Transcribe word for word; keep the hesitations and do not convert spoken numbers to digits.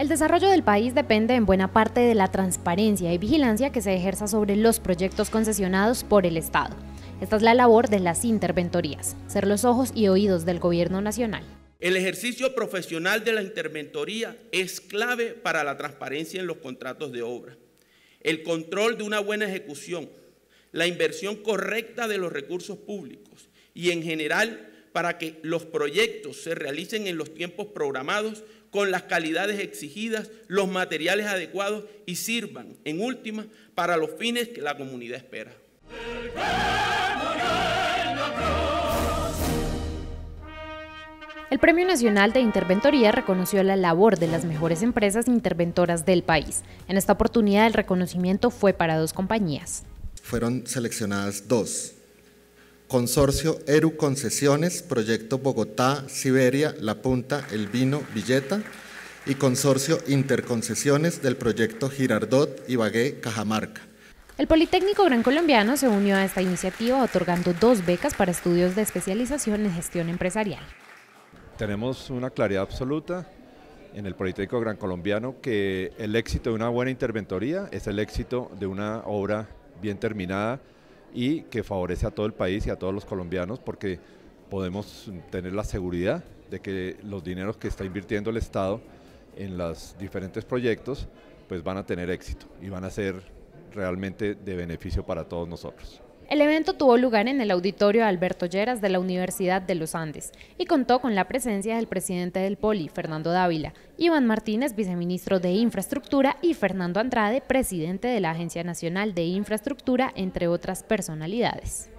El desarrollo del país depende en buena parte de la transparencia y vigilancia que se ejerza sobre los proyectos concesionados por el Estado. Esta es la labor de las interventorías, ser los ojos y oídos del gobierno nacional. El ejercicio profesional de la interventoría es clave para la transparencia en los contratos de obra, el control de una buena ejecución, la inversión correcta de los recursos públicos y en general para que los proyectos se realicen en los tiempos programados, con las calidades exigidas, los materiales adecuados y sirvan, en última, para los fines que la comunidad espera. El Premio Nacional de Interventoría reconoció la labor de las mejores empresas interventoras del país. En esta oportunidad el reconocimiento fue para dos compañías. Fueron seleccionadas dos. Consorcio Eru Concesiones, Proyecto Bogotá, Siberia, La Punta, El Vino, Villeta, y Consorcio Interconcesiones del Proyecto Girardot, Ibagué, Cajamarca. El Politécnico Gran Colombiano se unió a esta iniciativa otorgando dos becas para estudios de especialización en gestión empresarial. Tenemos una claridad absoluta en el Politécnico Gran Colombiano que el éxito de una buena interventoría es el éxito de una obra bien terminada y que favorece a todo el país y a todos los colombianos, porque podemos tener la seguridad de que los dineros que está invirtiendo el Estado en los diferentes proyectos pues van a tener éxito y van a ser realmente de beneficio para todos nosotros. El evento tuvo lugar en el auditorio Alberto Lleras de la Universidad de los Andes y contó con la presencia del presidente del Poli, Fernando Dávila, Iván Martínez, viceministro de Infraestructura, y Fernando Andrade, presidente de la Agencia Nacional de Infraestructura, entre otras personalidades.